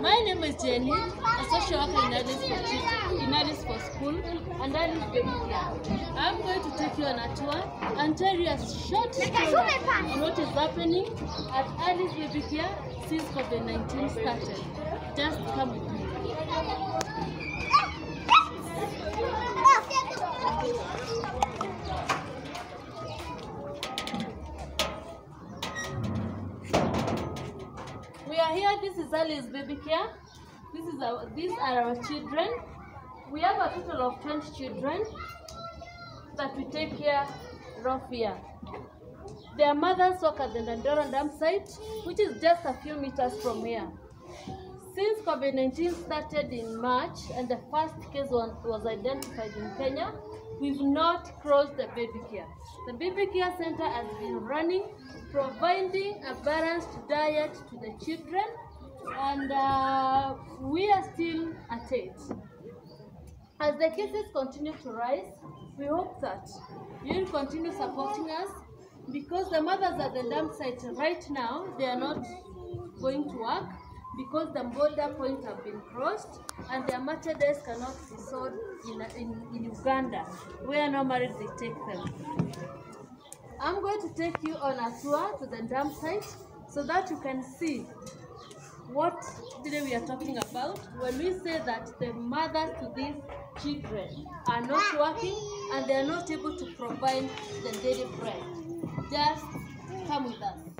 My name is Jenny, a social worker in Alice for School and Alice Baby Care. I'm going to take you on a tour and tell you a short story on what is happening at Alice Baby Care since COVID-19 started. Just come with me. We are here. This is Alice Baby Care. These are our children. We have a total of 20 children that we take care of here. Their mothers work at the Dandora Dam site, which is just a few meters from here. Since COVID-19 started in March and the first case was identified in Kenya, we've not closed the baby care. The baby care center has been running, providing a balanced diet to the children, and we are still at it. As the cases continue to rise, we hope that you will continue supporting us, because the mothers at the dam site right now, they are not going to work because the border points have been crossed and their merchandise cannot be sold in Uganda, where normally they take them. I'm going to take you on a tour to the dam site so that you can see what today we are talking about when we say that the mothers to these children are not working and they are not able to provide the daily bread. Just come with us.